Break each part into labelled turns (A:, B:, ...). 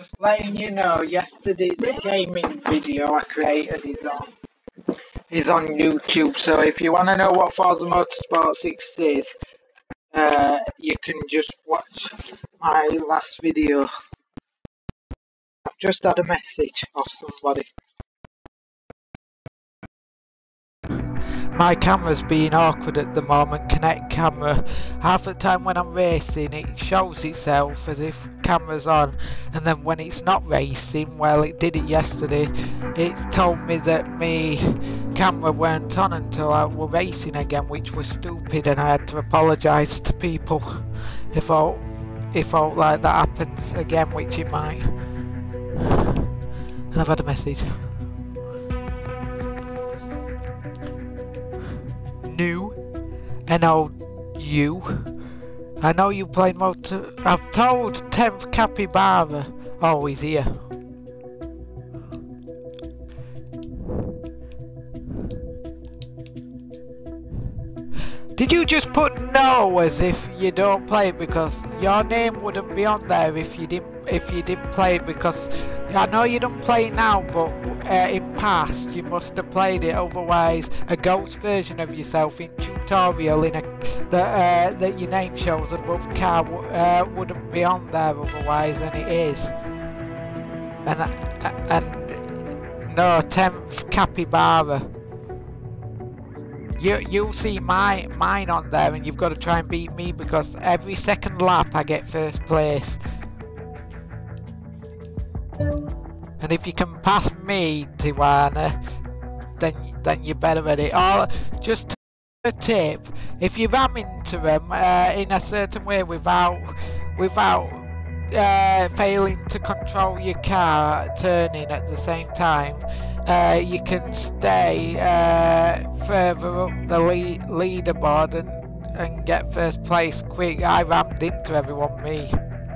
A: Just letting you know, yesterday's gaming video I created is on YouTube. So if you want to know what Forza Motorsport 6 is, you can just watch my last video. I've just had a message off somebody. My camera's being awkward at the moment, Kinect camera. Half the time when I'm racing it shows itself as if camera's on, and then when it's not racing, well, it did it yesterday, it told me that my camera weren't on until I were racing again, which was stupid, and I had to apologise to people if all like that happens again, which it might. And I've had a message. New NOU. I know you played motor. I've told 10th Capybara. Oh, he's here. Did you just put no as if you don't play it? Because your name wouldn't be on there if you didn't play it, because I know you don't play it now, but in past you must have played it. Otherwise, a ghost version of yourself in tutorial that your name shows above car wouldn't be on there otherwise, and it is. And no, 10th Capybara. You'll see mine on there, and you've got to try and beat me, because every second lap I get first place. And if you can pass me, Tijuana, then you're better at it. Or just a tip: if you ram into them in a certain way without failing to control your car turning at the same time, you can stay further up the leaderboard and get first place quick. I rammed into everyone, me.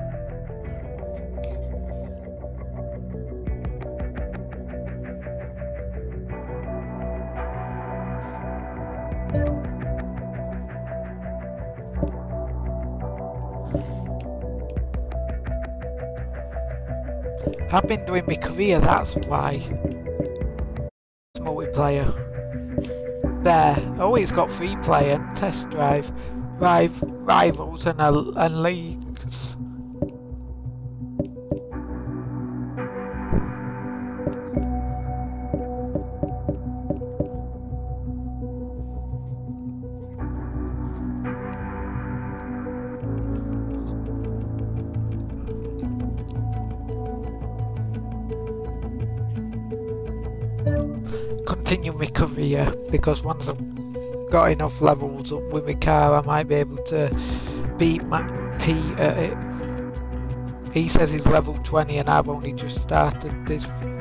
A: I've been doing my career, that's why. Multiplayer. There. Oh, it's got free play and test drive, rivals and leagues. Continue my career, because once I've got enough levels up with my car, I might be able to beat Pete at it. He says he's level 20 and I've only just started this.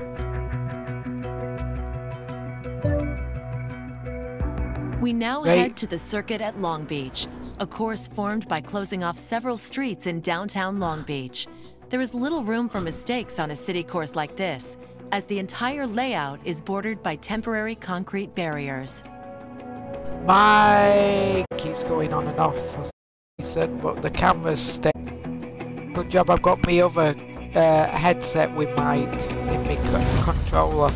B: We now head to the circuit at Long Beach, a course formed by closing off several streets in downtown Long Beach. There is little room for mistakes on a city course like this, as the entire layout is bordered by temporary concrete barriers.
A: My keeps going on and off, as he said, but the camera's staying. Good job, I've got my other headset with mic in my controller.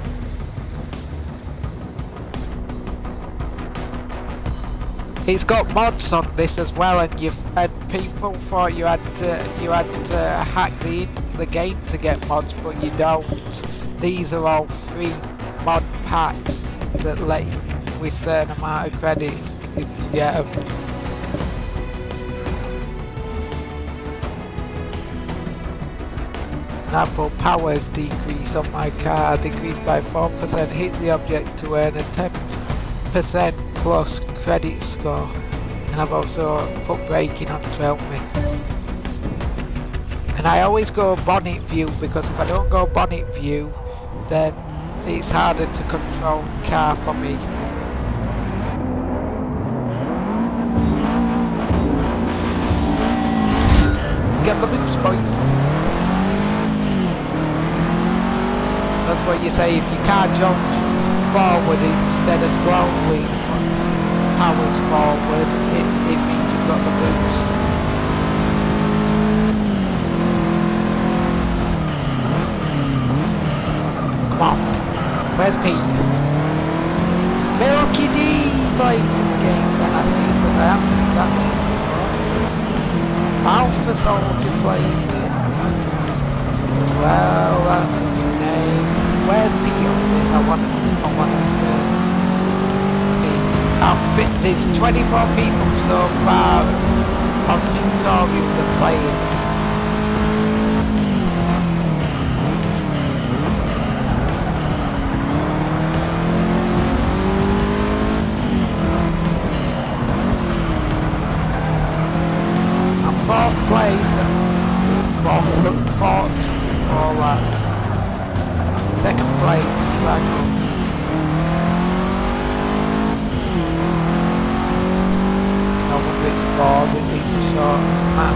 A: It's got mods on this as well, and people thought you had to hack the game to get mods, but you don't. These are all free mod packs that let you with certain amount of credits if you get them. Example, power decrease on my car decreased by 4%. Hit the object to earn a 10% plus credit score, and I've also put braking on to help me. And I always go bonnet view, because if I don't go bonnet view, then it's harder to control the car for me. Get the boost, boys. That's what you say, if your car jumps forward instead of slowly powers forward, it means you've got the boost. Come on. Where's Pete? Milky D plays this game then I think, because I haven't seen that game before. Alpha Soldier plays it as well. That's a new name. Where's Pete on this? I want to there's 24 people so far on the tutorial that play it. Fourth place, fourth, all that. Second place, Dragon. I wonder if it's bored, it needs a short map.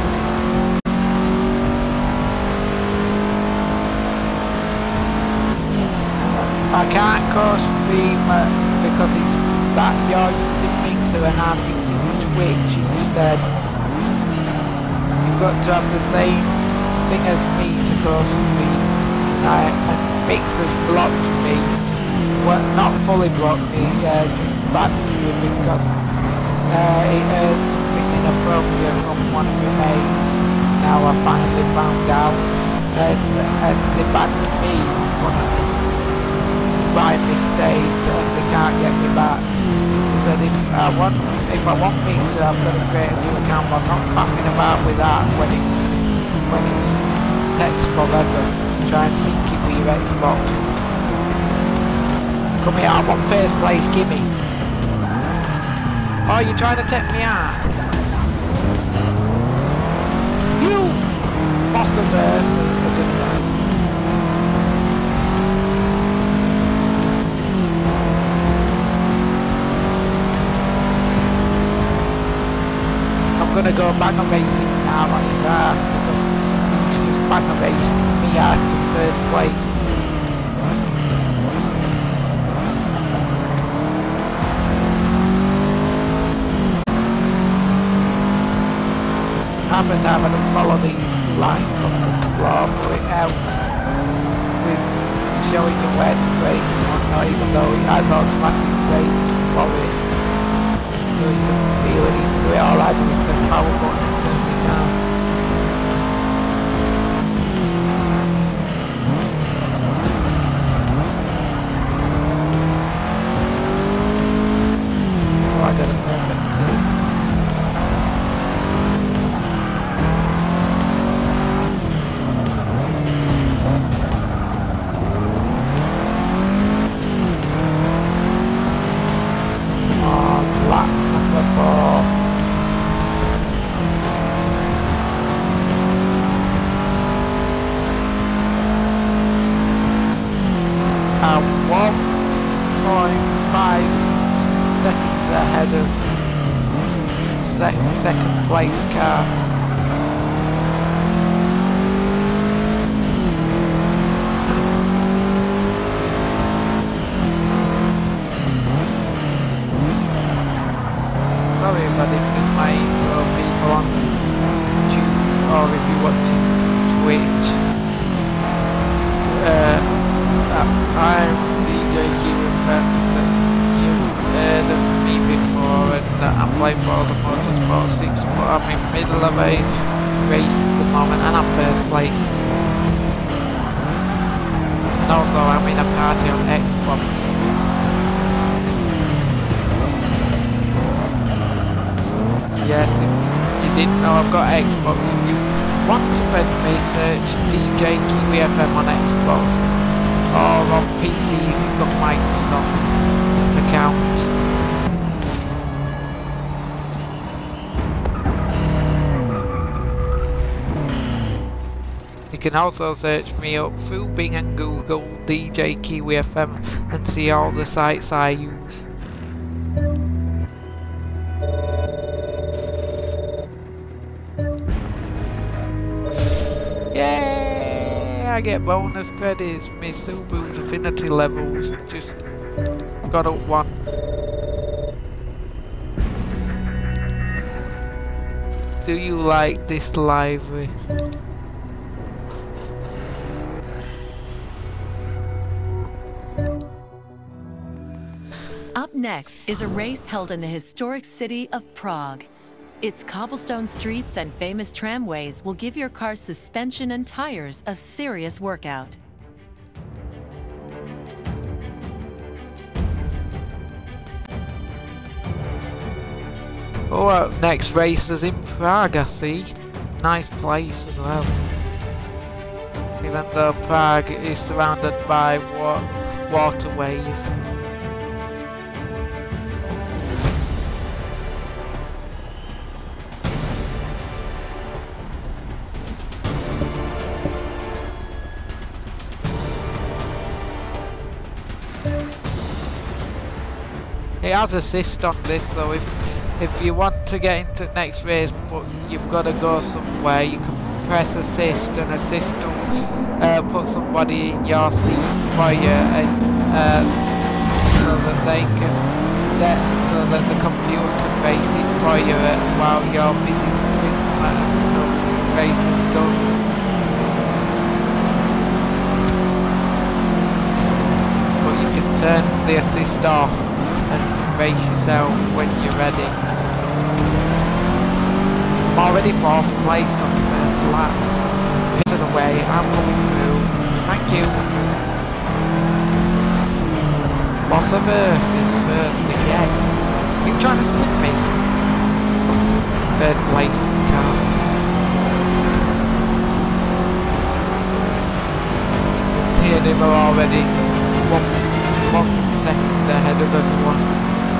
A: I can't co-stream because it's that you're using Mixer and I'm using Twitch instead. Got to have the same thing as me to go to me, and Mixer's blocked me, well, not fully blocked me, just back to you because it heard something inappropriate from one of your mates. Now I finally found out, and they backed me by mistake and they can't get me back. Said if I want Mixer, I've got to create a new account. I'm not fucking about with that when it takes forever to try and sync it with your Xbox. Come here, I'm on first place, gimme. Oh, you're trying to take me out? You boss of Earth. I'm gonna go back on racing now on his ass because he's back on racing me out to first place. Happen to have to follow these lines on the floor, but it helps with showing you where to brake and whatnot, even though it has automatic brakes for it. So you can feel it into it, all I do is the power button and turn it down. Oh, I got a perfect turn. I'm 1.5 seconds ahead of second place car. Sorry if I didn't do my intro, people on YouTube, or if you watch Twitch. I'm DJ QFM, you've heard of me before, and I'm playing for the Motorsport 6, but I'm in middle of a race at the moment and I'm first place. And also I'm in a party on Xbox. Yes, if you didn't know I've got Xbox, if you want to friend me, search DJ QFM on Xbox. Or on PC if you've got Microsoft account. You can also search me up through Bing and Google DJ Kiwi FM and see all the sites I use. I get bonus credits, my Subaru's affinity levels just got up one. Do you like this library?
B: next is a race held in the historic city of Prague. Its cobblestone streets and famous tramways will give your car's suspension and tires a serious workout.
A: Oh, next race is in Prague, I see. Nice place as well. Even though Prague is surrounded by waterways. It has assist on this, so if you want to get into the next race, but you've got to go somewhere, you can press assist, and assist will put somebody in your seat for you, and so that the computer can race it for you while you're busy until the race is done. But you can turn the assist off and race yourself when you're ready. I'm already 4th place on the first lap. Bit of the way, I'm coming through. Thank you. Boss of Earth is first again. Are you trying to split me? 3rd place car. Here they were already one second ahead of everyone.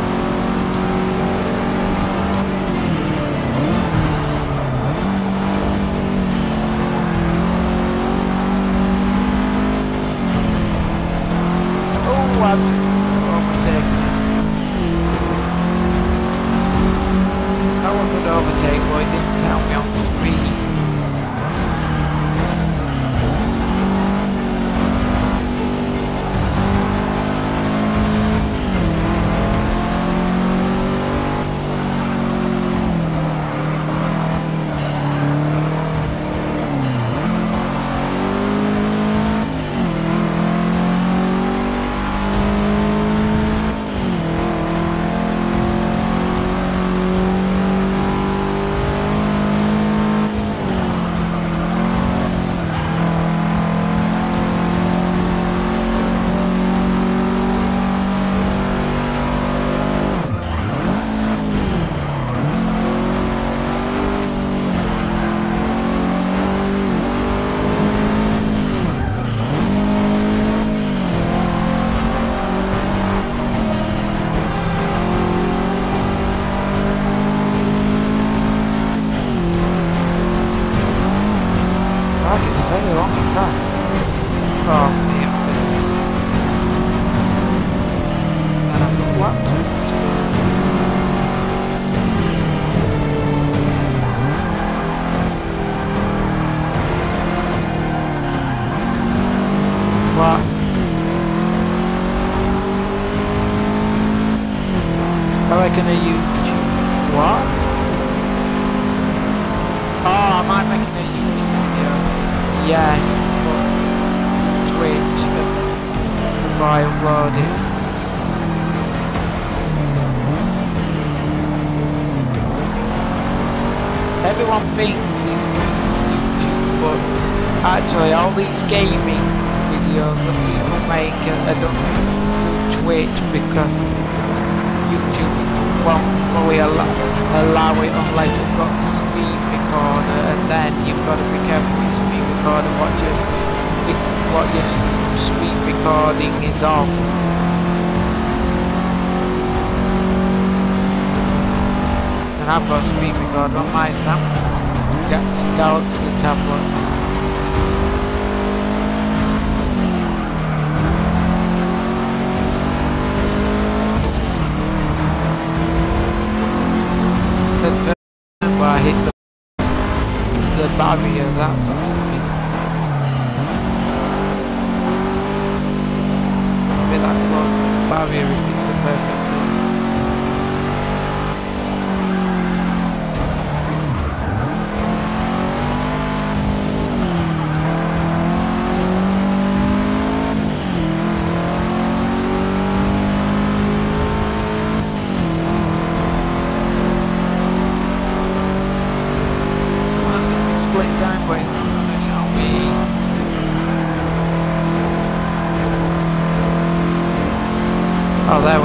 A: Oh, I was overtaken. I wasn't overtaken, but it didn't tell me on the screen. I reckon a YouTube. What? Oh, am I making a YouTube video? Yeah, but Twitch before I upload it. Everyone thinks it's YouTube, but actually all these gaming videos that people make are done through Twitch because YouTube won't fully allow it unless you've got a screen recorder, and then you've got to be careful with screen recorder what your screen recording is of. And I've got a screen recorder on my Samsung Galaxy tablet. I hit the barrier, that's maybe that close to the barrier if it's a perfect thing.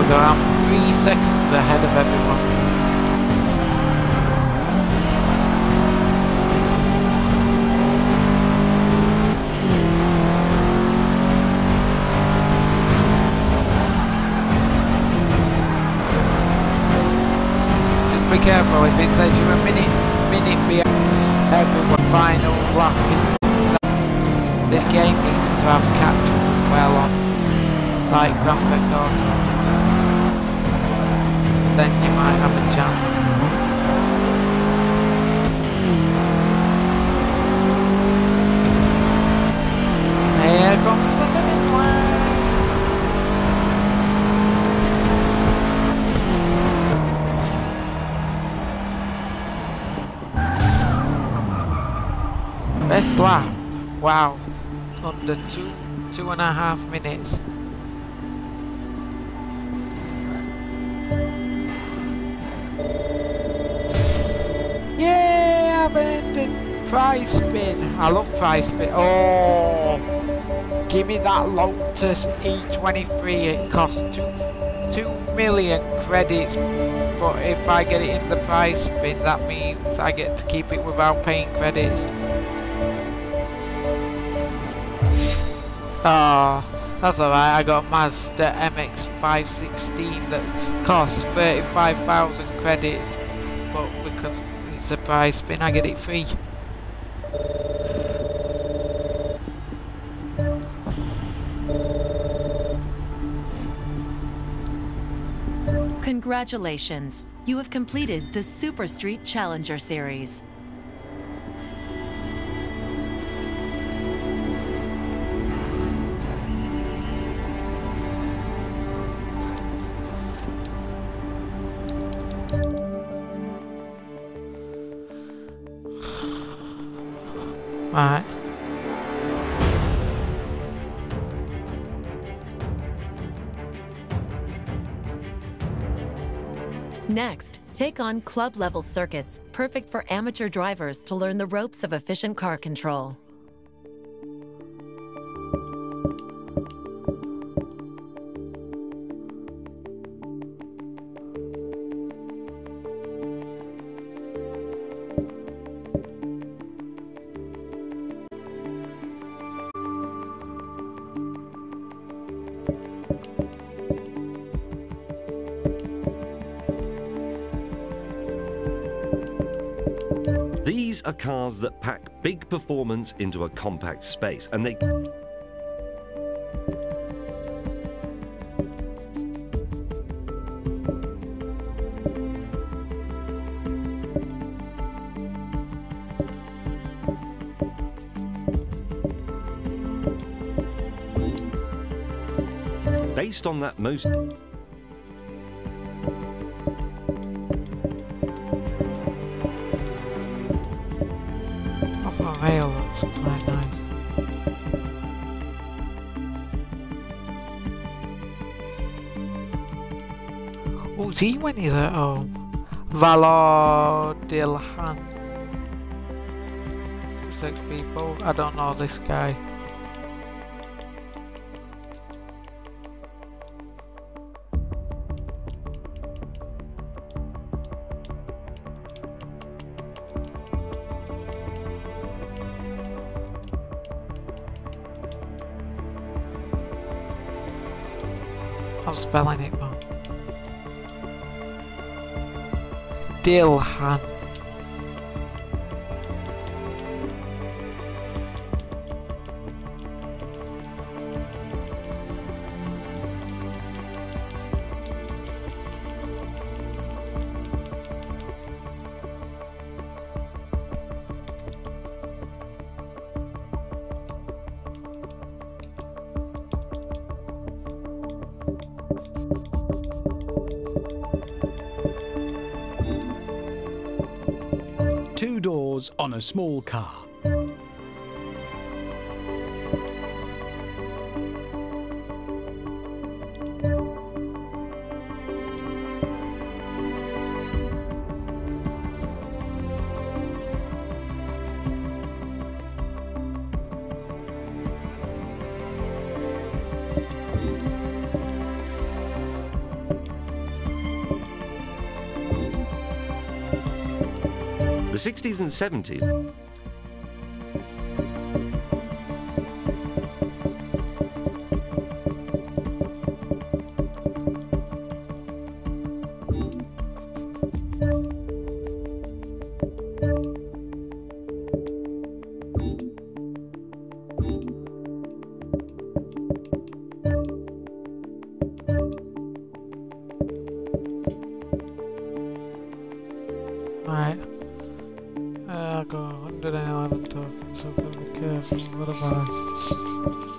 A: So I'm 3 seconds ahead of everyone. Just be careful if it says you're a minute behind everyone final lap. This game needs to have catch up well on, like Grand Theft Auto. Then you might have a chance. Here comes the finish line. Best lap. Wow. Under 2.5 minutes. Yay! I've ended prize spin. I love prize spin. Oh, give me that Lotus E23. It costs 2 million credits. But if I get it in the prize spin, that means I get to keep it without paying credits. Oh, that's alright. I got a Mazda MX-516 that costs 35,000 credits, but because it's a prize spin, I get it free.
B: Congratulations! You have completed the Super Street Challenger Series.
A: Alright.
B: Next, take on club-level circuits, perfect for amateur drivers to learn the ropes of efficient car control.
C: These are cars that pack big performance into a compact space, and they... Based on that most...
A: Rail looks quite nice. Oh, see when he's at home. Valor-Dilhan. 6 people. I don't know this guy. I'm spelling it wrong. Dilhan.
D: Two doors on a small car.
C: The 60s and 70s.
A: Right. I got 111 tokens, so I've got to be careful. What have I?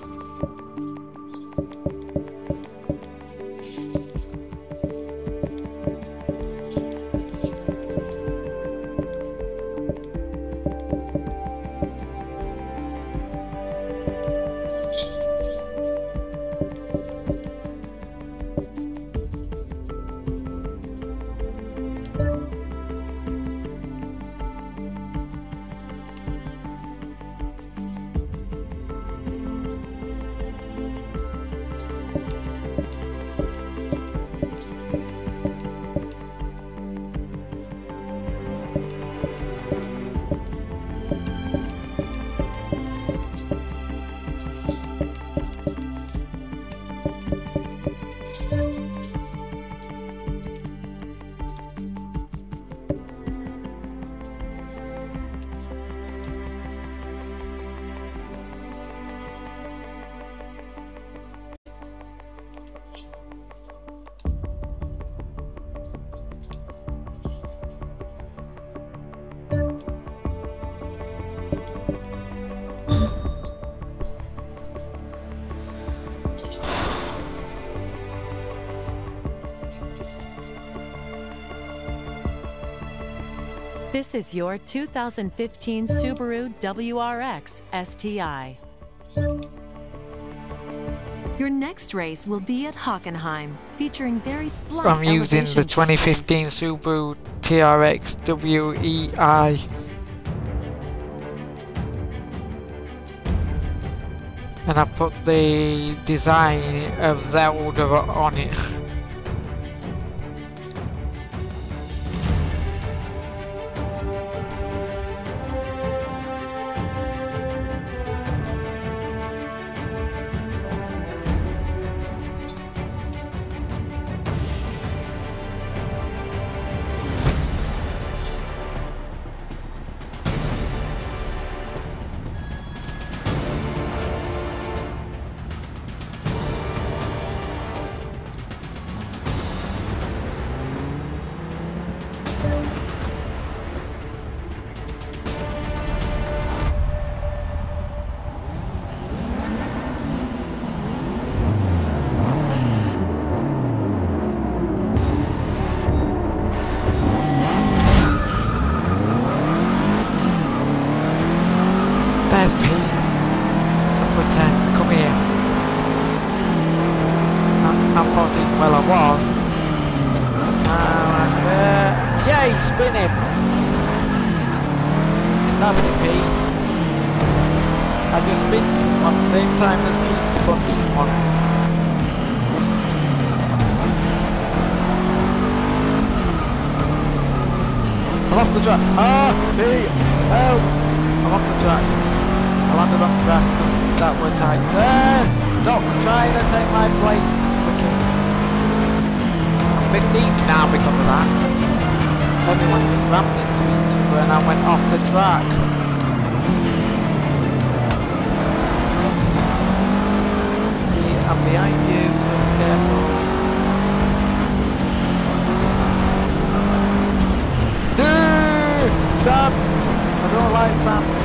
B: This is your 2015 Subaru WRX STI. Your next race will be at Hockenheim, featuring very slight
A: I'm using the
B: elevation
A: 2015
B: changes.
A: Subaru TRX WEI. And I put the design of Zelda on it. There's Pete. Number 10, come here. I'm positive, well I was. Yay, spin him! Lovely Pete. I just spin someone at the same time as Pete spun someone. I'm off the track. Ah, Pete! Help! I'm off the track. I landed on track that were tight. Stop trying to take my place. I'm 15th now because of that. Everyone just rammed into each other and I went off the track. I'm behind you, so careful. Sam! I don't like Sam.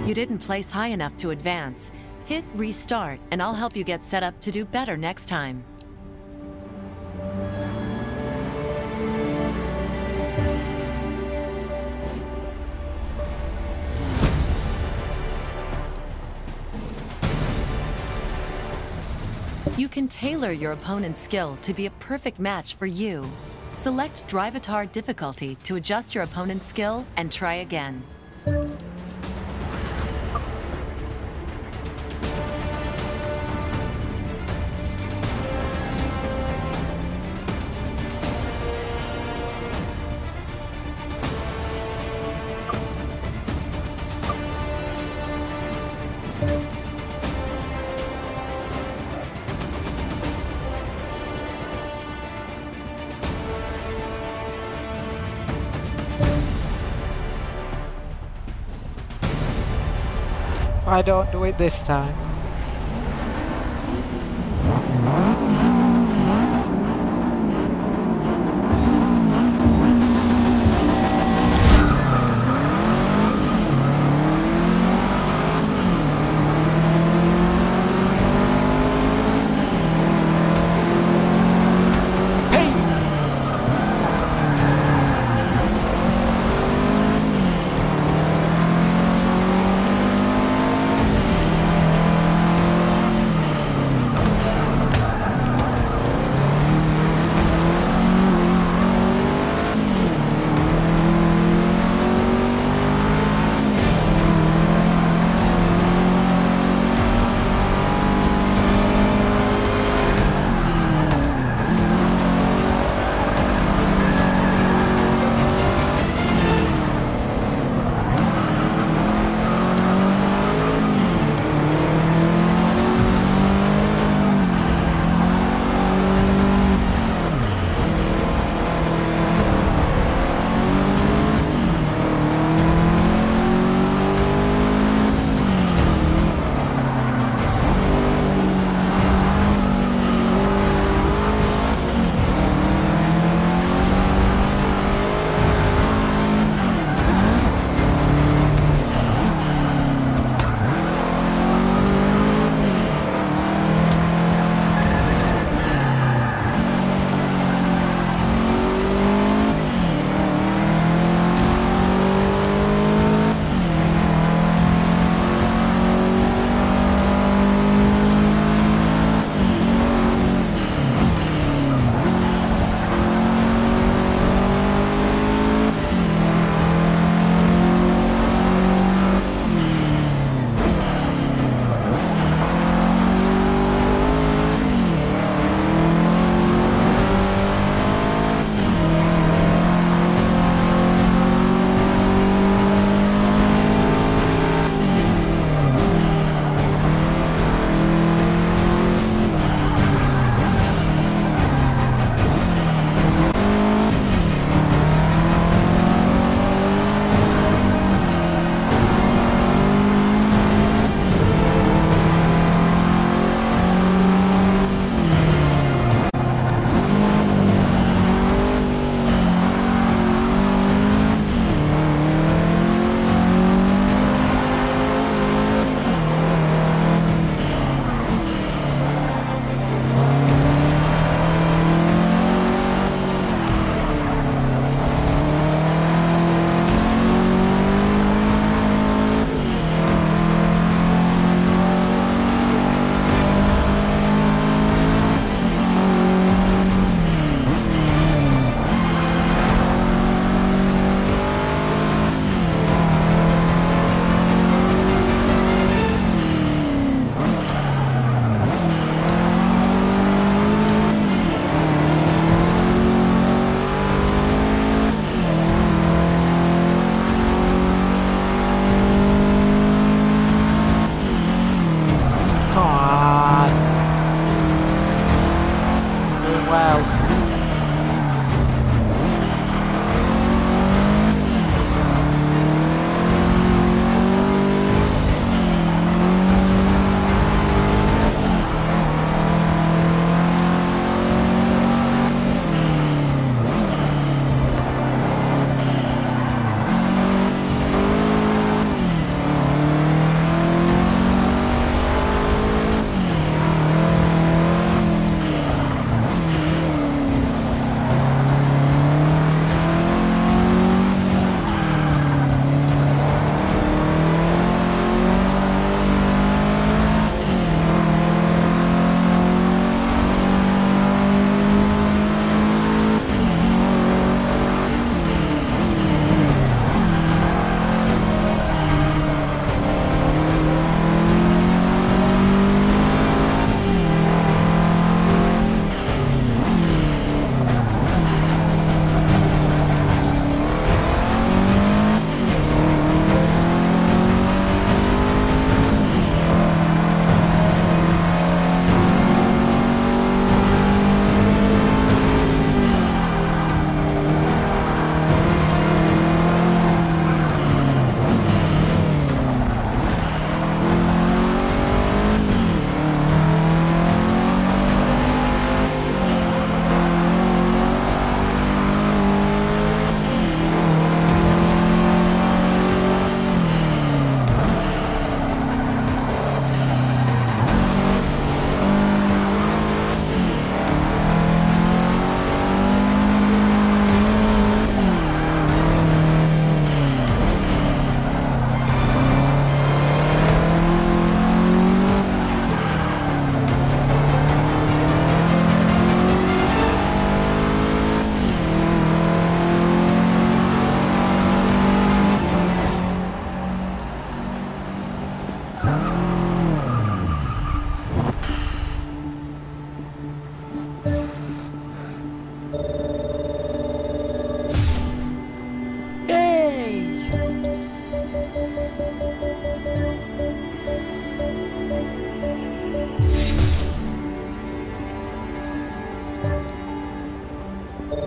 B: You didn't place high enough to advance. Hit restart and I'll help you get set up to do better next time. You can tailor your opponent's skill to be a perfect match for you. Select Drivatar difficulty to adjust your opponent's skill and try again.
A: I don't do it this time.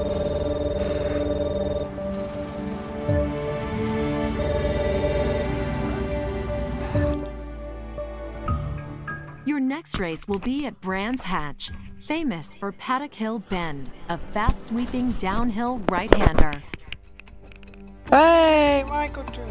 B: Your next race will be at Brands Hatch, famous for Paddock Hill Bend, a fast-sweeping downhill right-hander.
A: Hey, my country!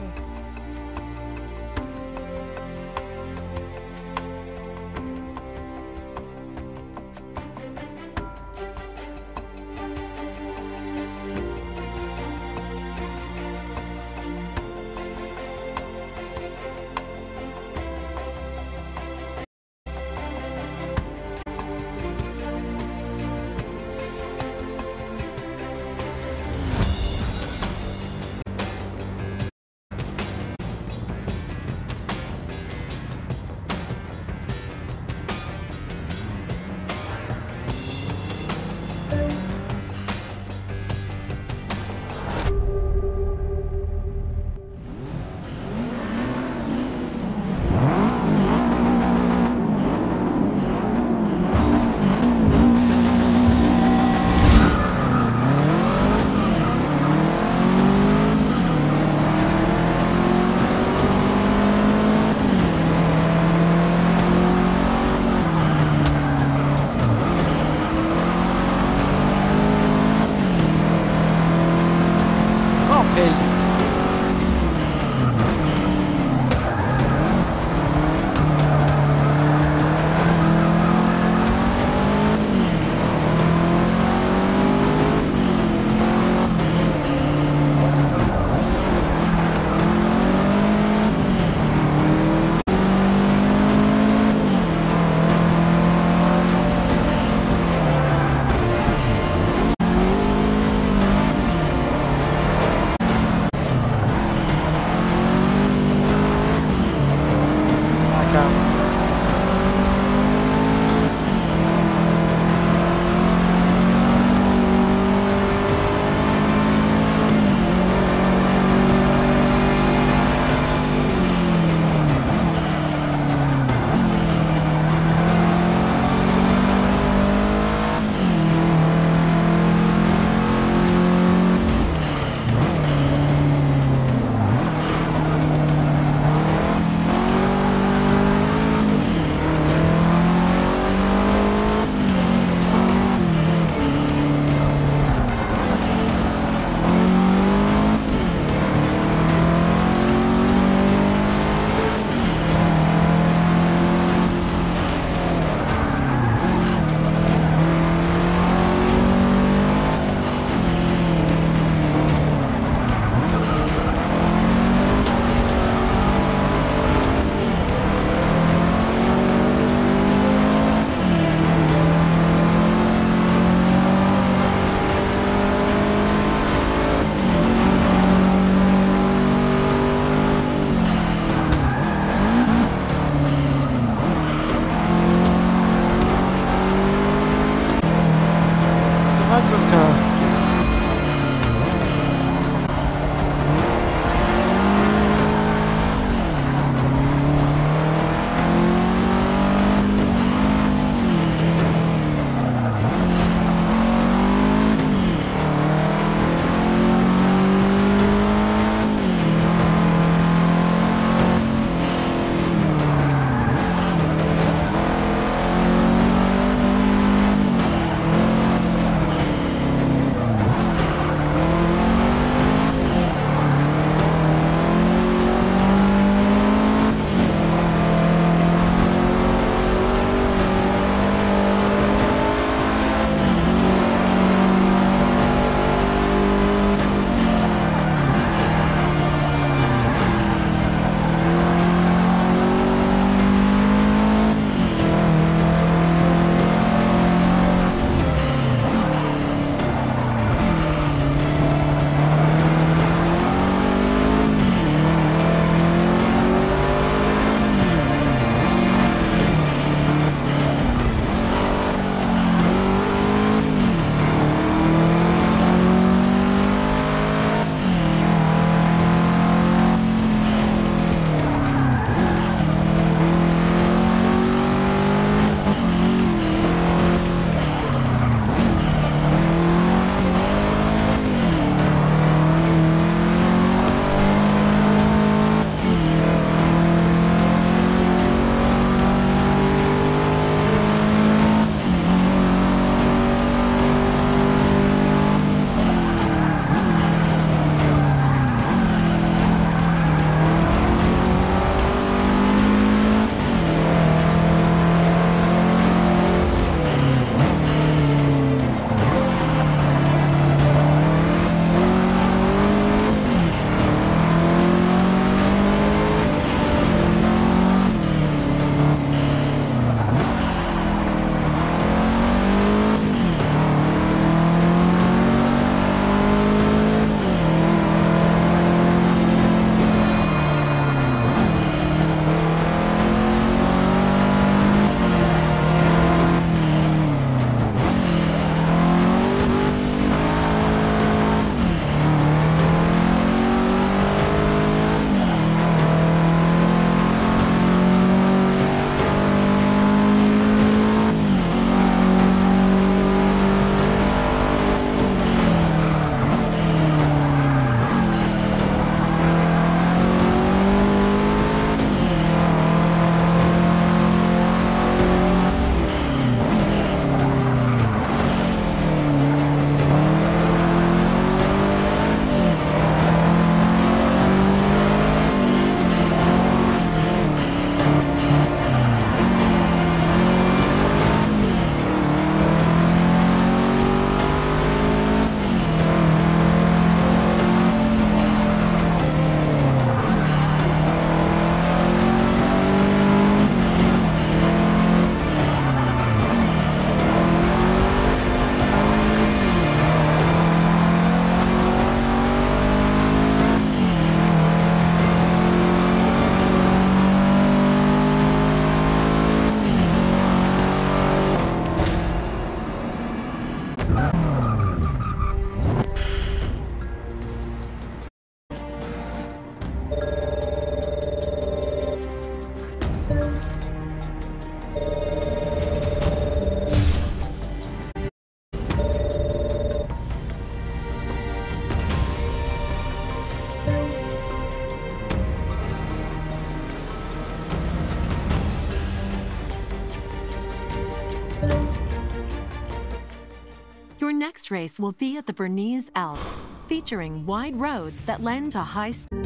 B: race will be at the Bernese Alps, featuring wide roads that lend to high speed.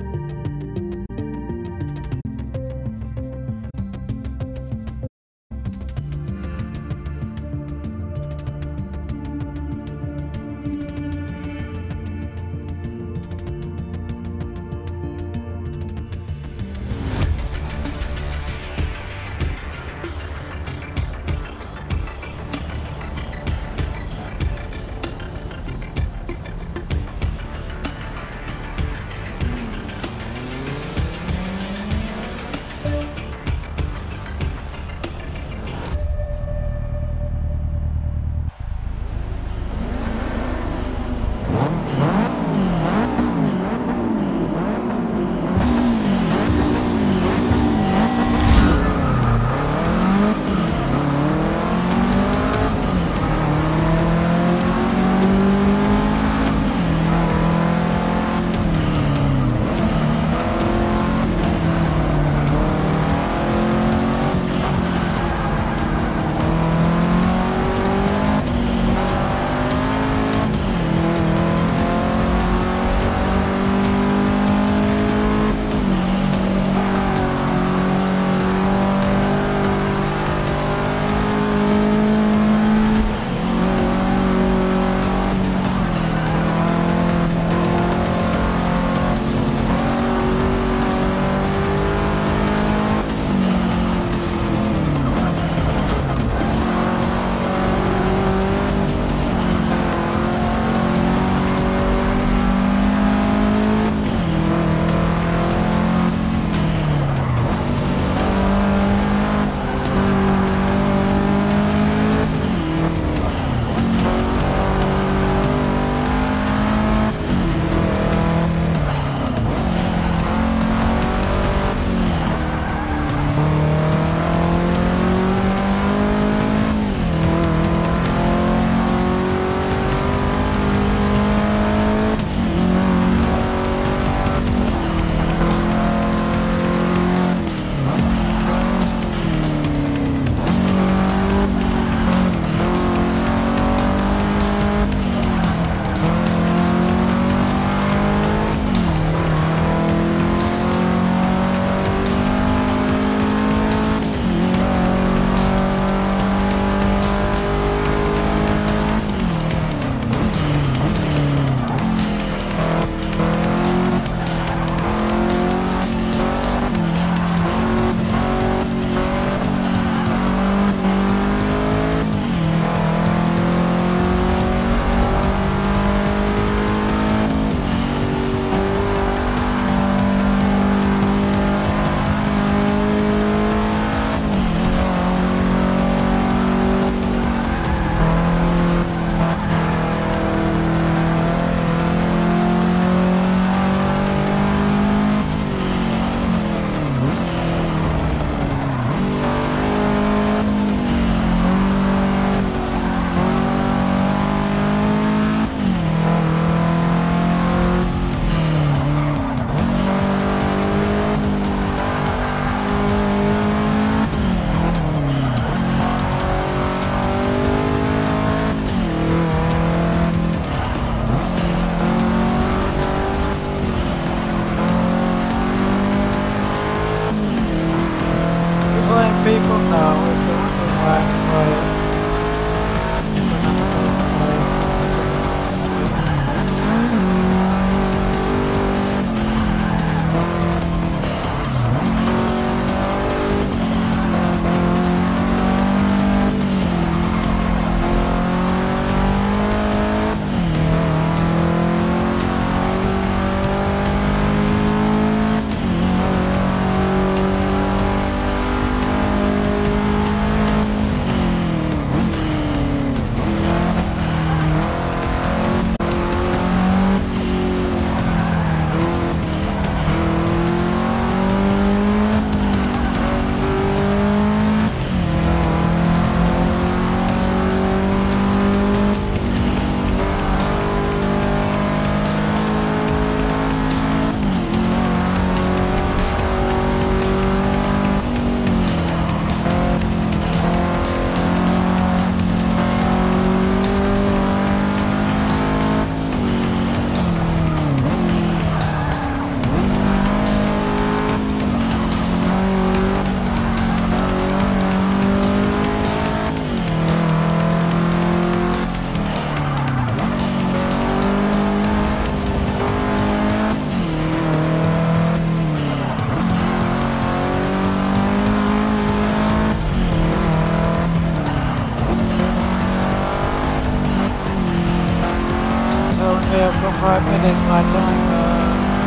A: got 5 minutes my time.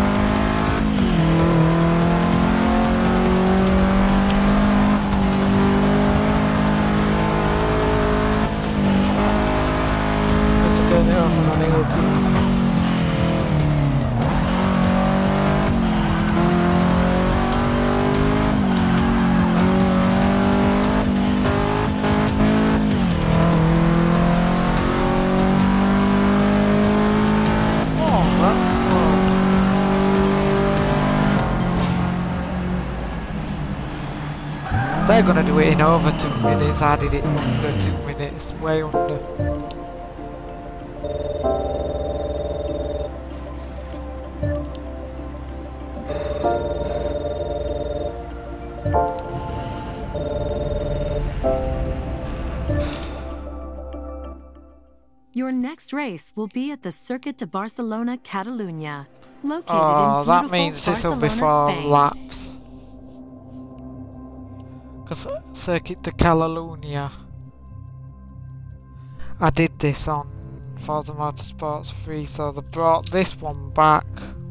A: Turn it off and running okay. They're gonna do it in over 2 minutes. I did it under 2 minutes, way under.
B: Your next race will be at the Circuit de Barcelona, Catalunya, located in
A: Oh,
B: beautiful
A: that means this will
B: Barcelona,
A: be 4
B: Spain.
A: laps. Because Circuit de Catalunya. I did this on Forza Motorsports 3, so they brought this one back.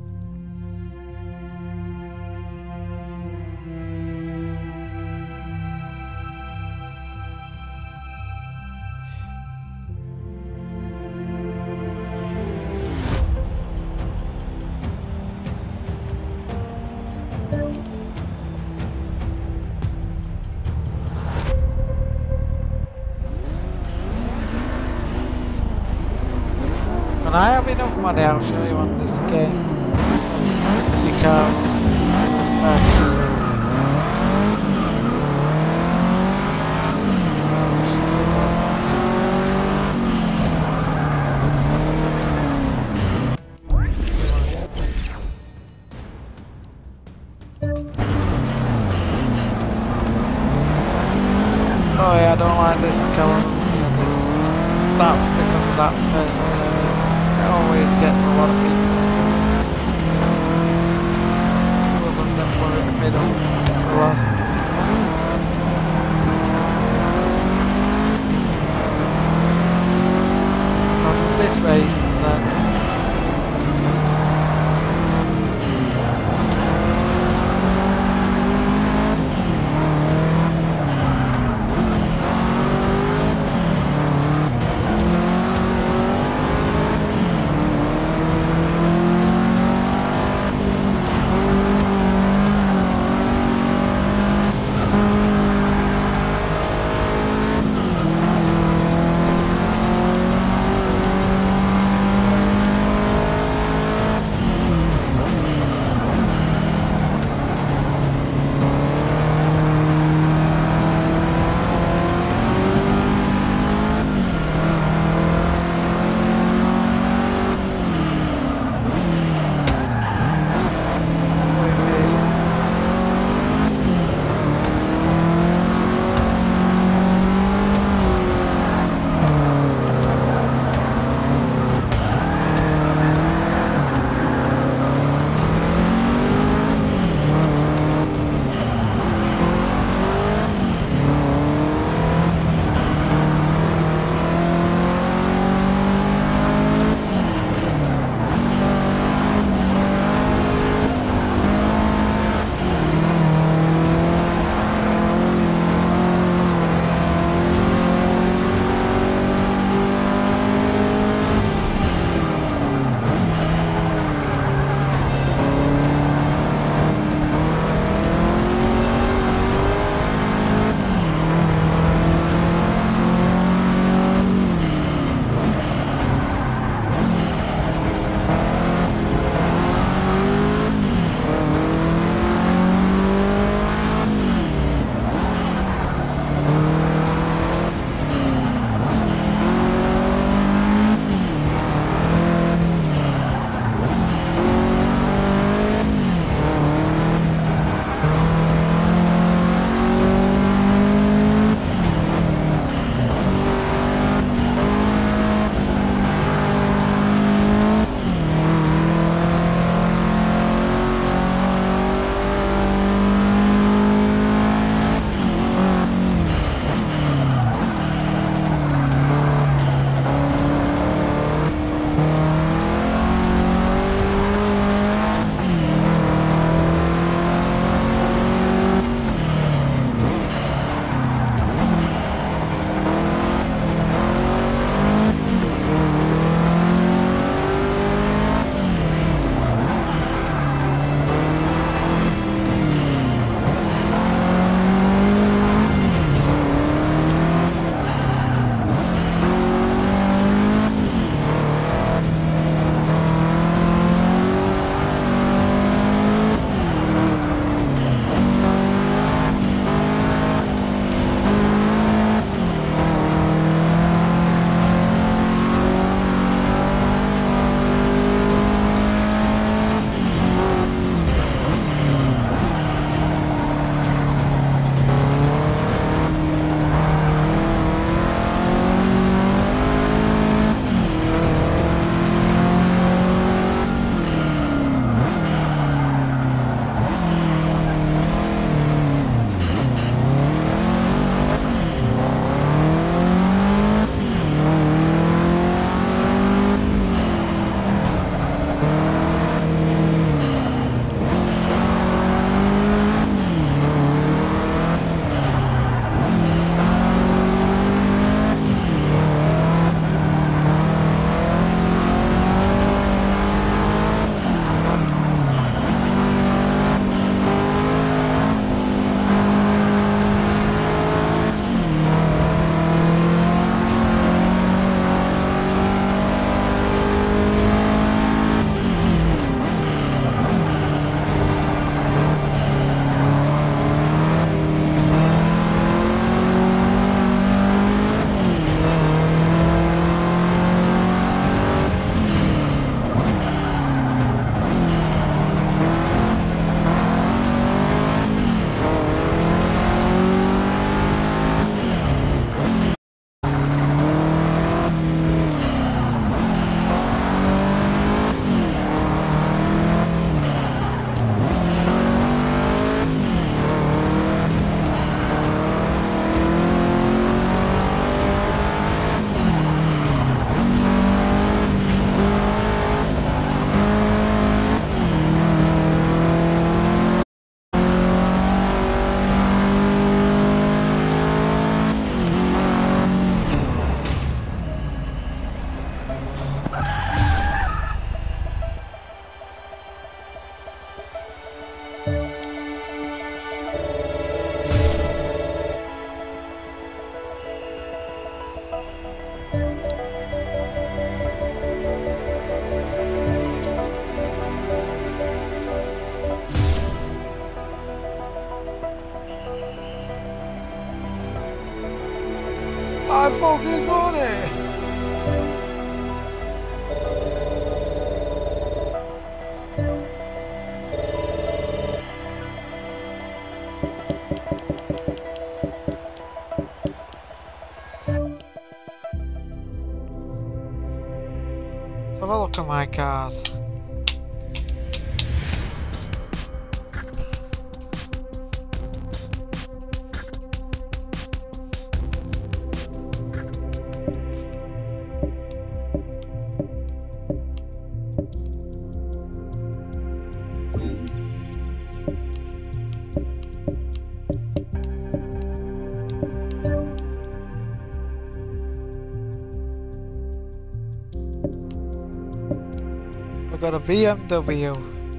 A: When I have enough money, I'll show you on this game. You can. Oh yeah, I don't like this colour. That's because of that person. It always gets a lot of people. Two of them that were in the middle. On this race and then. fucking money! Let's have a look at my cars. I've got a BMW.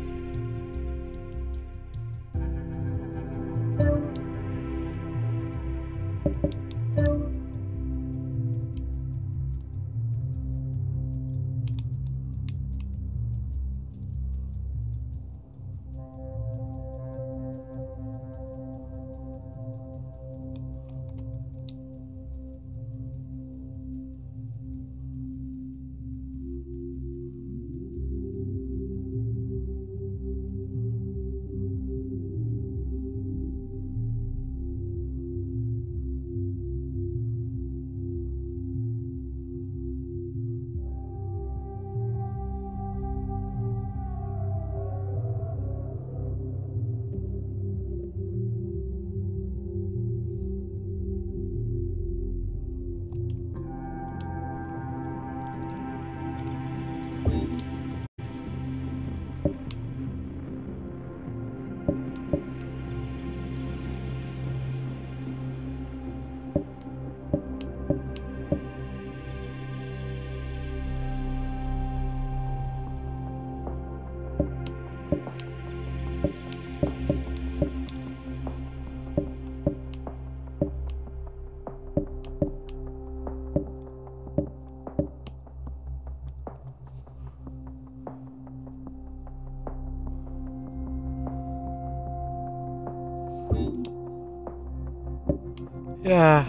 A: Yeah.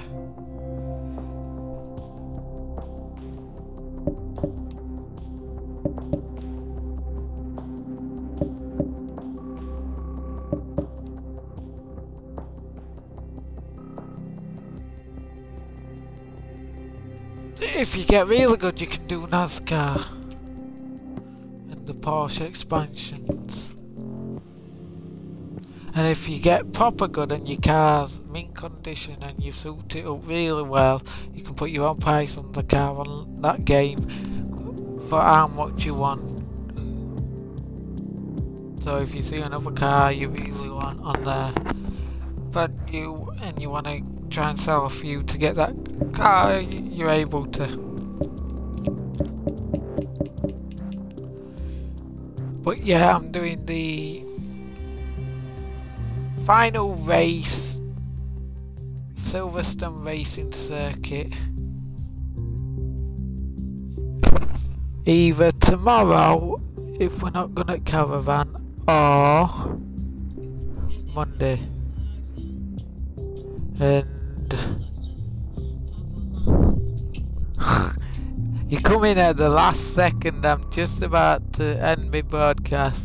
A: If you get really good, you can do NASCAR and the Porsche expansions. And if you get proper good and your car's mint condition and you suit it up really well, you can put your own price on the car on that game for how much you want. So if you see another car you really want on there, but you want to try and sell a few to get that car, you're able to. But yeah, I'm doing the final race, Silverstone Racing Circuit, either tomorrow if we're not gonna caravan, or Monday. And you come in at the last second. I'm just about to end my broadcast.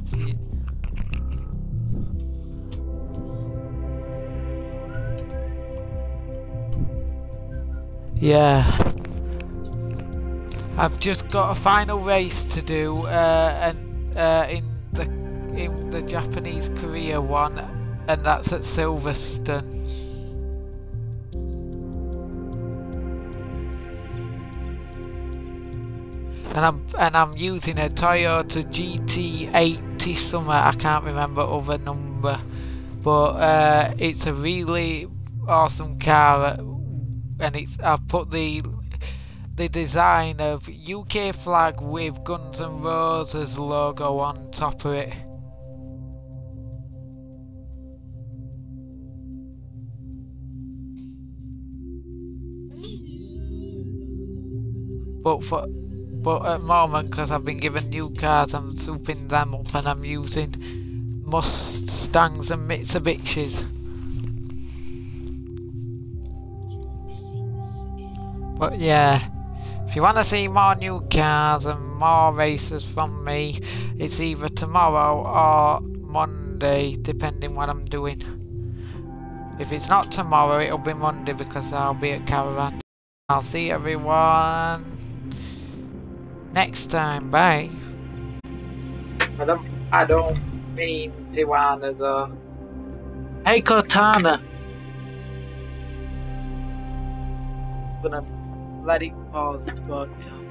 A: Yeah, I've just got a final race to do, in the Japanese Korea one, and that's at Silverstone. And I'm using a Toyota GT80 something, I can't remember other number, but it's a really awesome car, and I've put the design of UK flag with Guns N' Roses logo on top of it. But at the moment, because I've been given new cars, I'm souping them up and I'm using Mustangs and Mitsubishis. But yeah, if you want to see more new cars and more races from me, it's either tomorrow or Monday, depending what I'm doing. If it's not tomorrow, it'll be Monday because I'll be at Caravan. I'll see everyone next time. Bye. I don't mean Tijuana though. Hey Cortana. I'm gonna let it pause the podcast.